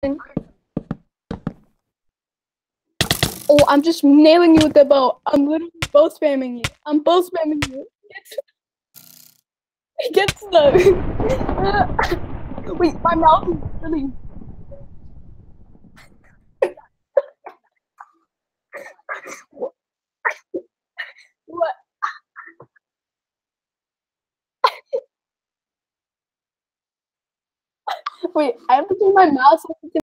Oh, I'm just nailing you with the bow. I'm literally both spamming you. I'm both spamming you. It gets the. Wait, my mouth is really. What? Wait, I have to do my mouse.